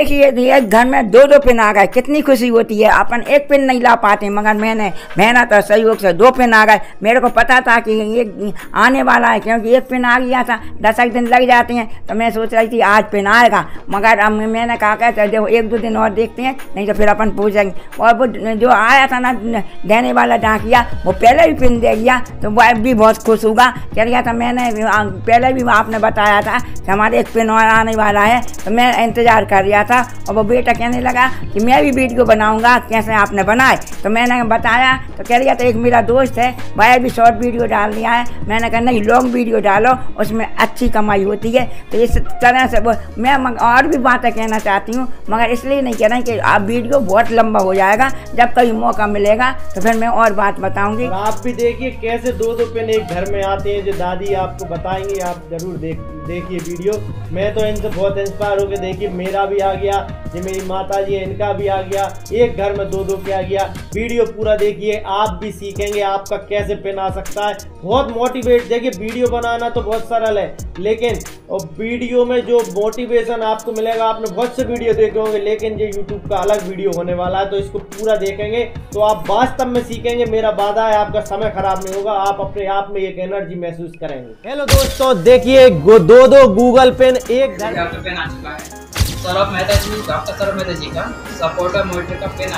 देखिए एक घर में दो दो पिन आ गए, कितनी खुशी होती है। अपन एक पिन नहीं ला पाते, मगर मैंने मेहनत और सहयोग से दो पिन आ गए। मेरे को पता था कि ये आने वाला है, क्योंकि एक पिन आ गया था 10 दिन लग जाते हैं, तो मैं सोच रही थी आज पिन आएगा। मगर अब मैंने कहा कहते देखो 1-2 दिन और देखते हैं, नहीं तो फिर अपन पूछेंगे। और वो जो आया था ना देने वाला डाकिया, वो पहले भी पिन दे गया, तो वो भी बहुत खुश होगा। कह गया था मैंने पहले भी आपने बताया था कि हमारे एक पिन और आने वाला है, तो मैं इंतज़ार कर रहा था। और वो बेटा कहने लगा कि मैं भी वीडियो बनाऊंगा, कैसे आपने बनाए। तो मैंने बताया, तो कह रहा था एक मेरा दोस्त है वह भी शॉर्ट वीडियो डाल दिया है। मैंने कहा नहीं, लॉन्ग वीडियो डालो, उसमें अच्छी कमाई होती है। तो इस तरह से मैं और भी बातें कहना चाहती हूँ, मगर इसलिए नहीं कह रही कि आप वीडियो बहुत लंबा हो जाएगा। जब कभी मौका मिलेगा तो फिर मैं और बात बताऊँगी। आप भी देखिए कैसे दो पिन एक घर में आते हैं, जो दादी आपको बताएंगी, आप जरूर देखिए वीडियो। मैं तो इनसे बहुत इंस्पायर होकर देखिए, मेरा भी आ गया, ये मेरी माता जी है इनका भी आ गया, एक घर में दो के आ गया। वीडियो पूरा देखिए, आप भी सीखेंगे आपका कैसे पिन आ सकता है। बहुत मोटिवेट, देखिए वीडियो बनाना तो बहुत सरल है, लेकिन और वीडियो में जो मोटिवेशन आपको मिलेगा, आपने बहुत से वीडियो देखे होंगे, लेकिन ये यूट्यूब का अलग वीडियो होने वाला है, तो इसको पूरा देखेंगे तो आप वास्तव में सीखेंगे। मेरा वादा है आपका समय खराब नहीं होगा, आप अपने आप में एक एनर्जी महसूस करेंगे। हेलो दोस्तों, देखिए दो गूगल पेन एक घर पेन आ चुका है। सौरभ मेहता जी, डॉक्टर सौरभ मेहता जी का सपोर्टर मोनिटर का पेन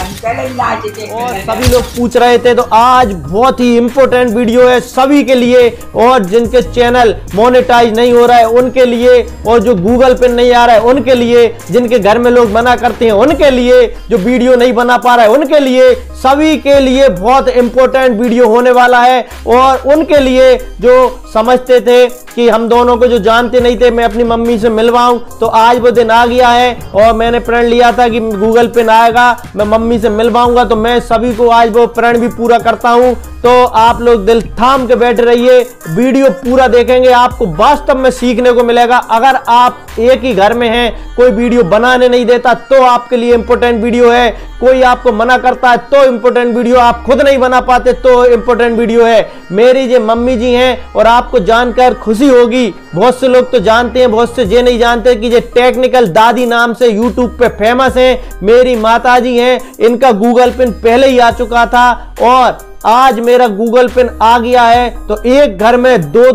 आया। और सभी लोग पूछ रहे थे, तो आज बहुत ही इंपॉर्टेंट वीडियो है सभी के लिए, और जिनके चैनल मोनेटाइज नहीं हो रहा है उनके लिए, और जो गूगल पेन नहीं आ रहा है उनके लिए, जिनके घर में लोग मना करते हैं उनके लिए, जो वीडियो नहीं बना पा रहा है उनके लिए, सभी के लिए बहुत इंपॉर्टेंट वीडियो होने वाला है। और उनके लिए जो समझते थे कि हम दोनों को जो जानते नहीं थे, मैं अपनी मम्मी से मिलवाऊं, तो आज वो दिन आ गया है। और मैंने प्रण लिया था कि गूगल पेन आएगा, मैं मम्मी से मिलवाऊंगा, तो मैं सभी को आज वो प्रण भी पूरा करता हूं। तो आप लोग दिल थाम के बैठे रहिए, वीडियो पूरा देखेंगे, आपको वास्तव में सीखने को मिलेगा। अगर आप एक ही घर में हैं, कोई वीडियो बनाने नहीं देता, तो आपके लिए इंपॉर्टेंट वीडियो है। कोई आपको मना करता है तो इंपॉर्टेंट वीडियो, आप खुद नहीं बना पाते तो इंपॉर्टेंट वीडियो है। मेरी जो मम्मी जी हैं, और आपको जानकर खुशी होगी, बहुत से लोग तो जानते हैं, बहुत से ये नहीं जानते कि ये टेक्निकल दादी नाम से यूट्यूब पे फेमस हैं। मेरी माता जी हैं, इनका गूगल पेन पहले ही आ चुका था, और आज मेरा गूगल पेन आ गया है। तो एक घर में दो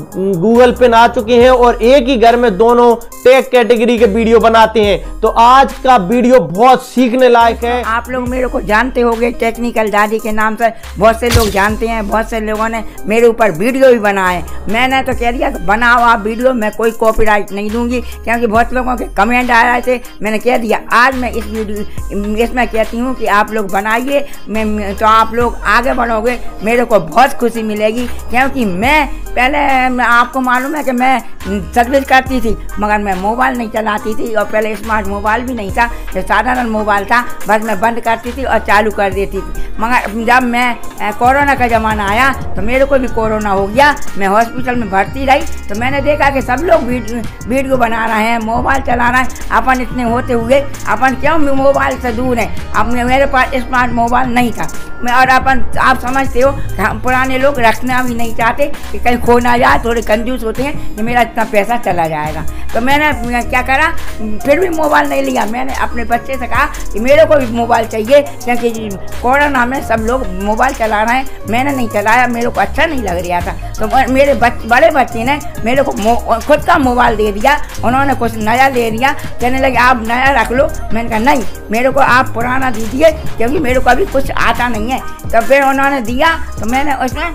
गूगल पेन आ चुके हैं, और एक ही घर में दोनों टेक कैटेगरी के वीडियो बनाते हैं। तो आज का वीडियो बहुत सीखने लायक है। आप लोग मेरे को जानते होंगे टेक्निकल दादी के नाम से, बहुत से लोग जानते हैं, बहुत से लोगों ने मेरे ऊपर वीडियो भी बनाए। मैंने तो कह दिया बनाओ आप वीडियो, मैं कोई कॉपीराइट नहीं दूंगी, क्योंकि बहुत लोगों के कमेंट आ रहे थे। मैंने कह दिया आज मैं इस वीडियो इसमें कहती हूँ कि आप लोग बनाइए, मैं तो आप लोग आगे बढ़ोगे, मेरे को बहुत खुशी मिलेगी। क्योंकि मैं पहले आपको मालूम है कि मैं सर्विस करती थी, मगर मैं मोबाइल नहीं चलाती थी, और पहले स्मार्ट मोबाइल भी नहीं था, जो साधारण मोबाइल था, बस मैं बंद करती थी और चालू कर देती थी। मगर जब मैं कोरोना का ज़माना आया, तो मेरे को भी कोरोना हो गया, मैं हॉस्पिटल में भर्ती रही। तो मैंने देखा कि सब लोग वीडियो बना रहे हैं, मोबाइल चला रहे हैं, अपन इतने होते हुए अपन क्यों मोबाइल से दूर हैं। अब मेरे पास स्मार्ट मोबाइल नहीं था, और अपन आप समझते हो हम पुराने लोग रखना भी नहीं चाहते कि कहीं खो ना जाए, थोड़े कंजूस होते हैं कि मेरा इतना पैसा चला जाएगा। तो मैंने क्या करा, फिर भी मोबाइल नहीं लिया। मैंने अपने बच्चे से कहा कि मेरे को भी मोबाइल चाहिए, क्योंकि कोरोना में सब लोग मोबाइल चला रहे हैं, मैंने नहीं चलाया, मेरे को अच्छा नहीं लग रहा था। तो मेरे बड़े बच्चे ने मेरे को खुद का मोबाइल दे दिया, उन्होंने कुछ नया ले लिया, कहने लगे आप नया रख लो। मैंने कहा नहीं, मेरे को आप पुराना दीजिए, क्योंकि मेरे को अभी कुछ आता नहीं है। तो फिर उन्होंने दिया, तो मैंने उसमें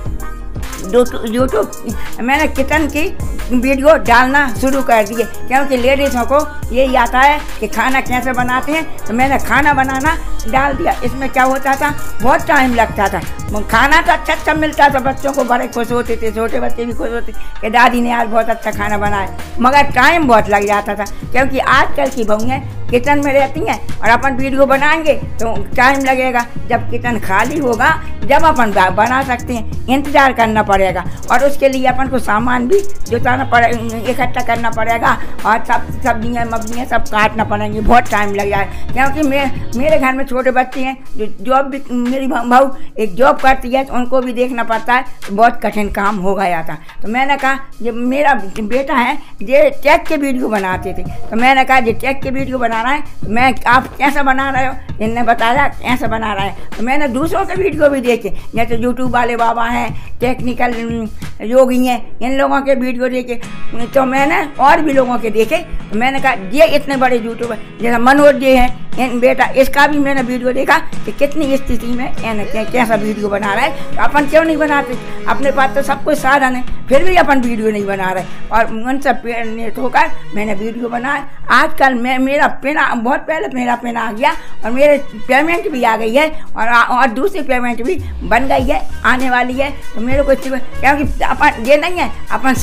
यूट्यूब मैंने किचन की वीडियो डालना शुरू कर दिए, क्योंकि लेडीज़ों को यही आता है कि खाना कैसे बनाते हैं। तो मैंने खाना बनाना डाल दिया। इसमें क्या होता था, बहुत टाइम लगता था, खाना तो अच्छा मिलता था, बच्चों को बड़े खुश होते थे, छोटे बच्चे भी खुश होते कि दादी ने आज बहुत अच्छा खाना बनाया, मगर टाइम बहुत लग जाता था। क्योंकि आजकल की बहुएं किचन में रहती हैं, और अपन वीडियो बनाएंगे तो टाइम लगेगा। जब किचन खाली होगा, जब अपन बना सकते हैं, इंतज़ार करना पड़ेगा। और उसके लिए अपन को सामान भी जुटा लाना पड़ेगा, इकट्ठा करना पड़ेगा और सब सब्जियाँ मब्जियाँ सब काटना पड़ेंगी, बहुत टाइम लग जाए। क्योंकि मेरे घर में छोटे बच्चे हैं जो जॉब भी, मेरी बहू एक जॉब करती है तो उनको भी देखना पड़ता है, तो बहुत कठिन काम हो गया था। तो मैंने कहा जो मेरा बेटा है ये टेक के वीडियो बनाते थे, तो मैंने कहा ये टेक के वीडियो बना रहा है, मैं आप कैसे बना रहे हो? इनने बताया कैसे बना रहा है। तो मैंने दूसरों के वीडियो भी देखे, जैसे यूट्यूब वाले बाबा हैं, टेक्निकल योगी हैं, इन लोगों के वीडियो देखे, तो मैंने और भी लोगों के देखे। तो मैंने कहा ये इतने बड़े यूट्यूबर जैसा मनोज जी हैं, इन बेटा इसका भी मैंने वीडियो देखा कि कितनी स्थिति में कैसा वीडियो बना रहा है। तो अपन क्यों नहीं बनाते? अपने पास तो सब कुछ साधन है, फिर भी अपन वीडियो नहीं बना रहे। और उनसे प्रेरित होकर मैंने वीडियो बनाया। आजकल मेरा पेन बहुत पहले मेरा पेन आ गया और मेरे पेमेंट भी आ गई है और दूसरी पेमेंट भी बन गई है, आने वाली है। तो मेरे को क्योंकि अपन ये नहीं है, अपन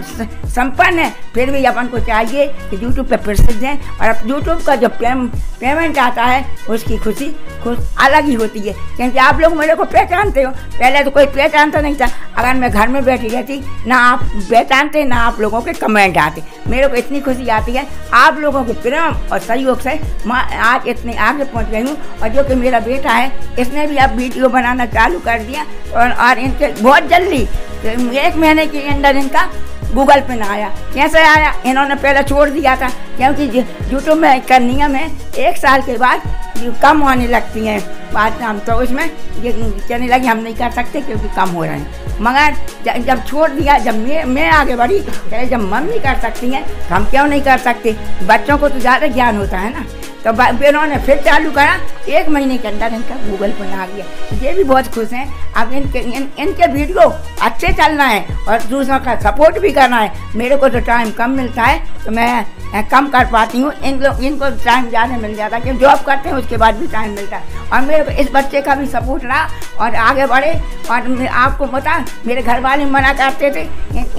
संपन्न है, फिर भी अपन को चाहिए कि यूट्यूब पे प्रसिद्ध है। और यूट्यूब का जो पेमेंट आता है उसकी खुशी अलग ही होती है। क्योंकि आप लोग मेरे को पहचानते हो, पहले तो कोई पहचानता नहीं था। अगर मैं घर में बैठी रहती ना आप पहचानते ना आप लोगों के कमेंट आते। मेरे को इतनी खुशी आती है आप लोगों के प्रेम और सहयोग से मैं आज इतने आगे पहुंच गई हूँ। और जो कि मेरा बेटा है इसने भी अब वीडियो बनाना चालू कर दिया और इनके बहुत जल्दी 1 महीने के अंदर इनका गूगल पे ना आया। कैसे आया? इन्होंने पहले छोड़ दिया था, क्योंकि यूट्यूब में का नियम है 1 साल के बाद कम होने लगती हैं बात नाम, तो उसमें ये कहने लगी हम नहीं कर सकते क्योंकि कम हो रहे हैं। मगर जब छोड़ दिया, जब मैं आगे बढ़ी, जब मम्मी कर सकती हैं तो हम क्यों नहीं कर सकते? बच्चों को तो ज़्यादा ज्ञान होता है ना। तो इन्होंने फिर चालू करा, 1 महीने के अंदर इनका गूगल पर आ गया। ये भी बहुत खुश हैं। अब इनके वीडियो अच्छे चलना है और दूसरों का सपोर्ट भी करना है। मेरे को तो टाइम कम मिलता है तो मैं कम कर पाती हूँ, इनको टाइम ज़्यादा मिल जाता है क्योंकि जॉब करते हैं उसके बाद भी टाइम मिलता है। और मेरे को इस बच्चे का भी सपोर्ट रहा और आगे बढ़े। और आपको पता मेरे घर वाले मना करते थे,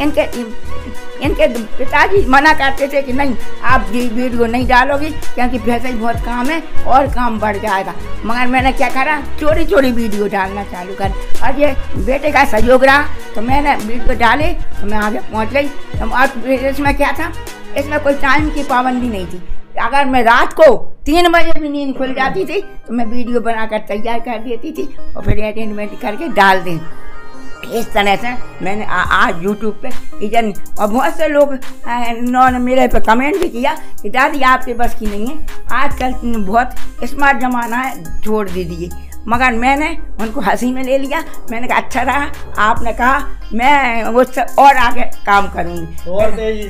इनके पिताजी मना करते थे कि नहीं आप ये वीडियो नहीं डालोगी क्योंकि वैसे ही बहुत काम है और काम बढ़ जाएगा। मगर मैंने क्या करा, चोरी चोरी वीडियो डालना चालू कर। और ये बेटे का सहयोग रहा तो मैंने वीडियो डाले तो मैं आगे पहुंच गई। और इसमें क्या था, इसमें कोई टाइम की पाबंदी नहीं थी। अगर मैं रात को 3 बजे भी नींद खुल जाती थी तो मैं वीडियो बनाकर तैयार कर देती थी और फिर एडिट करके डाल दी। इस तरह से मैंने आज यूट्यूब पे इधर, और बहुत से लोग इन्होंने मेरे पे कमेंट भी किया कि दादी आपके बस की नहीं है, आजकल बहुत स्मार्ट ज़माना है, छोड़ दीजिए। मगर मैंने उनको हंसी में ले लिया। मैंने कहा अच्छा रहा, आपने कहा मैं उससे और आगे काम करूँगी, और तेजी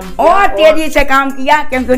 से काम किया क्योंकि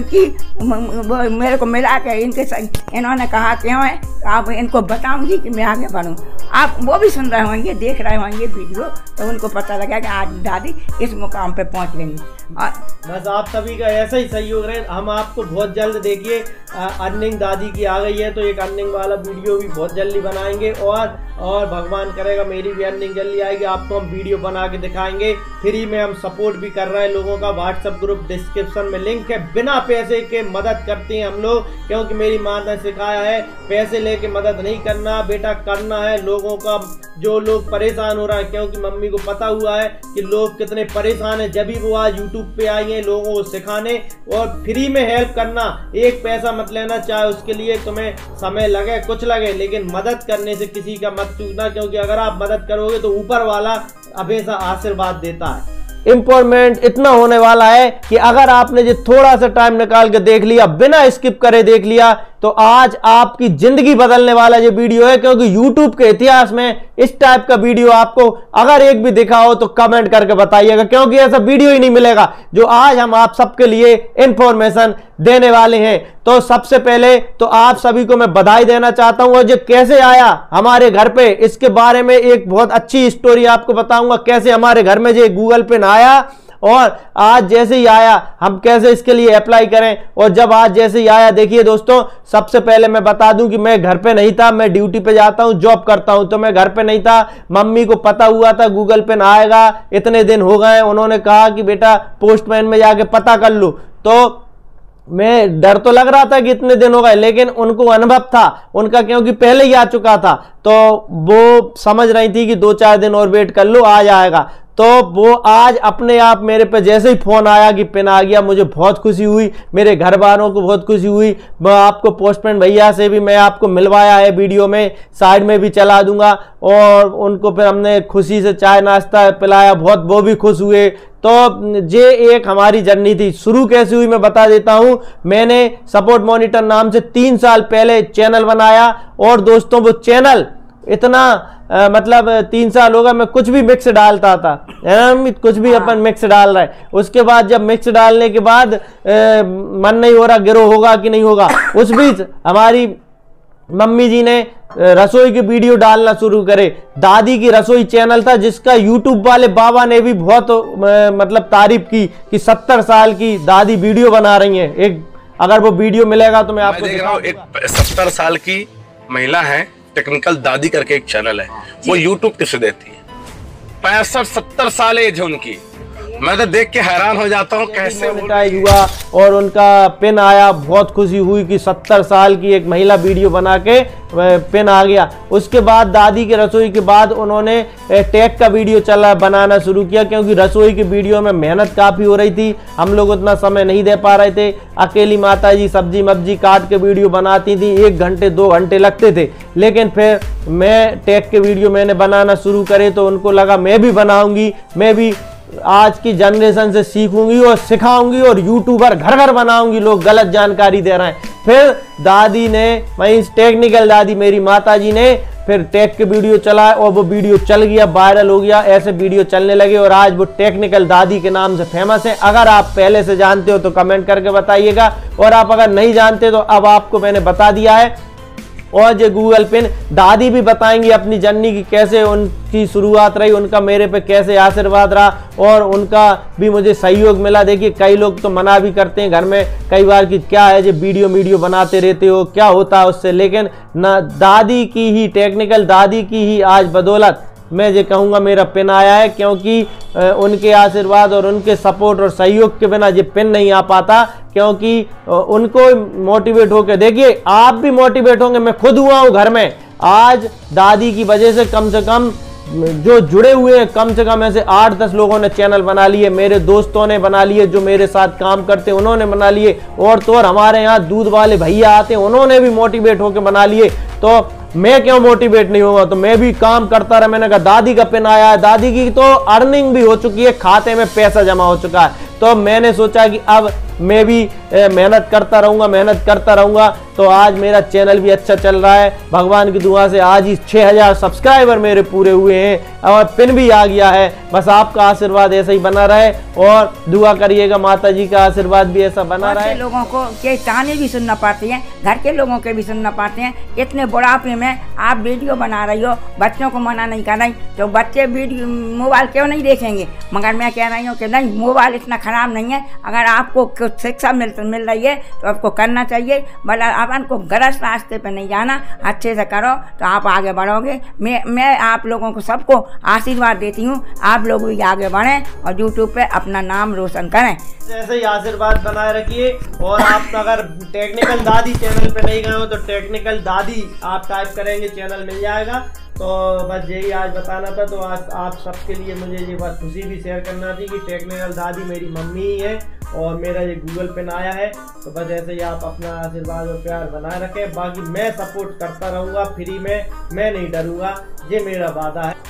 उनकी मेरे को मिला के इन्होंने कहा क्यों है, आप इनको बताऊंगी कि मैं आगे बढ़ूँ। आप वो भी सुन रहे होंगे, देख रहे होंगे वीडियो, तो उनको पता लगा कि आज दादी इस मुकाम पे पहुंच गई। और बस आप सभी का ऐसा ही सहयोग रहे। हम आपको बहुत जल्द, देखिए अर्निंग दादी की आ गई है तो एक अर्निंग वाला वीडियो भी बहुत जल्दी बनाएंगे और भगवान करेगा मेरी भी अर्निंग जल्दी आएगी, आपको हम वीडियो बना के दिखाएंगे। फ्री में हम सपोर्ट भी कर रहे हैं लोगों का। व्हाट्सएप ग्रुप डिस्क्रिप्शन में लिंक है, बिना पैसे के मदद करते हैं हम लोग, क्योंकि मेरी माँ ने सिखाया है पैसे लेके मदद नहीं करना बेटा, करना है लोगों का। जो लोग परेशान हो रहा है, क्योंकि मम्मी को पता हुआ है कि लोग कितने परेशान हैं, जब भी वो आज यूट्यूब पे आई हैं लोगों को सिखाने और फ्री में हेल्प करना। एक पैसा मत लेना, चाहे उसके लिए तुम्हें समय लगे कुछ लगे, लेकिन मदद करने से किसी का मत चूकना, क्योंकि अगर आप मदद करोगे तो ऊपर वाला हमेशा आशीर्वाद देता है। इंपॉर्टेंट इतना होने वाला है कि अगर आपने जो थोड़ा सा टाइम निकाल के देख लिया, बिना स्किप करे देख लिया, तो आज आपकी जिंदगी बदलने वाला ये वीडियो है। क्योंकि YouTube के इतिहास में इस टाइप का वीडियो आपको अगर एक भी दिखा हो तो कमेंट करके बताइएगा, क्योंकि ऐसा वीडियो ही नहीं मिलेगा जो आज हम आप सबके लिए इंफॉर्मेशन देने वाले हैं। तो सबसे पहले तो आप सभी को मैं बधाई देना चाहता हूं। और जो कैसे आया हमारे घर पे, इसके बारे में एक बहुत अच्छी स्टोरी आपको बताऊंगा, कैसे हमारे घर में जो गूगल पे ना आया और आज जैसे ही आया हम कैसे इसके लिए अप्लाई करें। और जब आज जैसे ही आया, देखिए दोस्तों, सबसे पहले मैं बता दूं कि मैं घर पे नहीं था, मैं ड्यूटी पे जाता हूं, जॉब करता हूं, तो मैं घर पे नहीं था। मम्मी को पता हुआ था गूगल पे ना आएगा, इतने दिन हो गए, उन्होंने कहा कि बेटा पोस्टमैन में जाके पता कर लो। तो मैं डर तो लग रहा था कि इतने दिन हो गए, लेकिन उनको अनुभव था उनका, क्योंकि पहले ही आ चुका था, तो वो समझ रही थी कि 2-4 दिन और वेट कर लो, आ जाएगा। तो वो आज अपने आप मेरे पे जैसे ही फोन आया कि पिन आ गया, मुझे बहुत खुशी हुई, मेरे घर वालों को बहुत खुशी हुई। मैं आपको पोस्टमैन भैया से भी मैं आपको मिलवाया है, वीडियो में साइड में भी चला दूंगा, और उनको फिर हमने खुशी से चाय नाश्ता पिलाया, बहुत वो भी खुश हुए। तो ये एक हमारी जर्नी थी। शुरू कैसे हुई मैं बता देता हूं। मैंने सपोर्ट मॉनिटर नाम से 3 साल पहले चैनल बनाया, और दोस्तों वो चैनल इतना मतलब 3 साल होगा, मैं कुछ भी मिक्स डालता था, कुछ भी अपन मिक्स डाल रहा है। उसके बाद जब मिक्स डालने के बाद मन नहीं हो रहा गिरो होगा कि नहीं होगा, उस बीच हमारी मम्मी जी ने रसोई की वीडियो डालना शुरू करे। दादी की रसोई चैनल था जिसका यूट्यूब वाले बाबा ने भी बहुत मतलब तारीफ की कि 70 साल की दादी वीडियो बना रही हैं। एक अगर वो वीडियो मिलेगा तो मैं आपको देख रहा हूँ। एक 70 साल की महिला है, टेक्निकल दादी करके एक चैनल है, वो यूट्यूब किसे देती है। 65-70 साल एज है उनकी। मैं तो देख के हैरान हो जाता हूँ कैसे मोनेटाइज हुआ और उनका पिन आया। बहुत खुशी हुई कि 70 साल की एक महिला वीडियो बना के पिन आ गया। उसके बाद दादी के रसोई के बाद उन्होंने टेक का वीडियो बनाना शुरू किया, क्योंकि रसोई की वीडियो में मेहनत काफ़ी हो रही थी, हम लोग उतना समय नहीं दे पा रहे थे। अकेली माता जी सब्जी मब्जी काट के वीडियो बनाती थी, 1 घंटे 2 घंटे लगते थे। लेकिन फिर मैं टेक के वीडियो मैंने बनाना शुरू करे तो उनको लगा मैं भी बनाऊंगी, मैं भी आज की जनरेशन से सीखूंगी और सिखाऊंगी और यूट्यूबर घर घर बनाऊंगी, लोग गलत जानकारी दे रहे हैं। फिर दादी ने, वही टेक्निकल दादी मेरी माता जी ने फिर टेक के वीडियो चलाए और वो वीडियो चल गया, वायरल हो गया, ऐसे वीडियो चलने लगे और आज वो टेक्निकल दादी के नाम से फेमस है। अगर आप पहले से जानते हो तो कमेंट करके बताइएगा, और आप अगर नहीं जानते तो अब आपको मैंने बता दिया है। और जो गूगल पिन दादी भी बताएंगी अपनी जर्नी की, कैसे उनकी शुरुआत रही, उनका मेरे पे कैसे आशीर्वाद रहा और उनका भी मुझे सहयोग मिला। देखिए कई लोग तो मना भी करते हैं घर में कई बार कि क्या है जो वीडियो बनाते रहते हो, क्या होता है उससे, लेकिन ना दादी की ही, टेक्निकल दादी की ही आज बदौलत मैं ये कहूँगा मेरा पिन आया है, क्योंकि उनके आशीर्वाद और उनके सपोर्ट और सहयोग के बिना ये पिन नहीं आ पाता। क्योंकि उनको मोटिवेट होकर, देखिए आप भी मोटिवेट होंगे, मैं खुद हुआ हूँ घर में। आज दादी की वजह से कम जो जुड़े हुए हैं कम से कम ऐसे 8-10 लोगों ने चैनल बना लिए, मेरे दोस्तों ने बना लिए, जो मेरे साथ काम करते हैं उन्होंने बना लिए, और तो और हमारे यहाँ दूध वाले भैया आते हैं उन्होंने भी मोटिवेट होकर बना लिए। तो मैं क्यों मोटिवेट नहीं होगा, तो मैं भी काम करता रहा। मैंने कहा दादी का पिन आया है, दादी की तो अर्निंग भी हो चुकी है, खाते में पैसा जमा हो चुका है, तो मैंने सोचा कि अब मैं भी मेहनत करता रहूंगा। तो आज मेरा चैनल भी अच्छा चल रहा है, भगवान की दुआ से आज ही 6000 सब्सक्राइबर मेरे पूरे हुए हैं और पिन भी आ गया है। बस आपका आशीर्वाद ऐसा ही बना रहे और दुआ करिएगा, माता जी का आशीर्वाद भी ऐसा बना रहे। लोगों को के ताने भी सुनना पड़ती हैं, घर के लोगों के भी सुनना पड़ते हैं। इतने बुढ़ापे में आप वीडियो बना रही हो, बच्चों को मना नहीं कर रही, तो बच्चे वीडियो मोबाइल क्यों नहीं देखेंगे। मगर मैं कह रही हूँ कि नहीं, मोबाइल इतना खराब नहीं है। अगर आपको कुछ शिक्षा मिल रही है तो आपको करना चाहिए, मतलब अपन को गलत रास्ते पे नहीं जाना, अच्छे से करो तो आप आगे बढ़ोगे। मैं आप लोगों को सबको आशीर्वाद देती हूँ, आप लोग भी आगे बढ़ें और यूट्यूब पे अपना नाम रोशन करें। ऐसे ही आशीर्वाद बनाए रखिए। और आप अगर टेक्निकल दादी चैनल पे नहीं गए हो तो टेक्निकल दादी आप टाइप करेंगे चैनल मिल जाएगा। तो बस यही आज बताना था। तो आज आप सबके लिए मुझे ये बात खुशी भी शेयर करना थी कि टेक्निकल दादी मेरी मम्मी ही है और मेरा ये गूगल पिन आया है। तो बस ऐसे ही आप अपना आशीर्वाद और प्यार बनाए रखें। बाकी मैं सपोर्ट करता रहूँगा फ्री में, मैं नहीं डरूँगा, ये मेरा वादा है।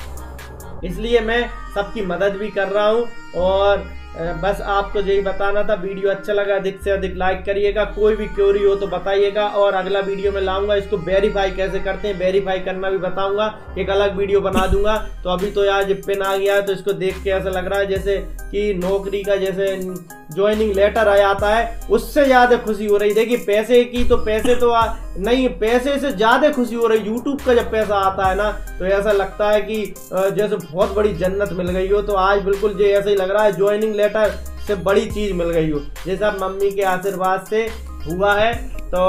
इसलिए मैं सबकी मदद भी कर रहा हूँ। और बस आपको यही बताना था। वीडियो अच्छा लगा अधिक से अधिक लाइक करिएगा, कोई भी क्वेरी हो तो बताइएगा। और अगला वीडियो में लाऊंगा इसको वेरीफाई कैसे करते हैं, वेरीफाई करना भी बताऊंगा, एक अलग वीडियो बना दूंगा। तो अभी तो यार पिन आ गया है तो इसको देख के ऐसा लग रहा है जैसे कि नौकरी का जैसे ज्वाइनिंग लेटर आ जाता है, उससे ज्यादा खुशी हो रही। देखिए पैसे की तो पैसे तो नहीं, पैसे से ज्यादा खुशी हो रही यूट्यूब का जब पैसा आता है ना, तो ऐसा लगता है कि जैसे बहुत बड़ी जन्नत मिल गई हो। तो आज बिल्कुल जो ऐसा ही लग रहा है, ज्वाइनिंग लेटर से बड़ी चीज मिल गई हो, जैसा मम्मी के आशीर्वाद से हुआ है। तो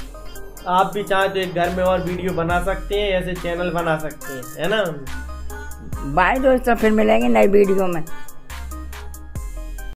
आप भी चाहे तो एक घर में और वीडियो बना सकते हैं, ऐसे चैनल बना सकते हैं, है ना। बाय दोस्तों, फिर मिलेंगे नई वीडियो में।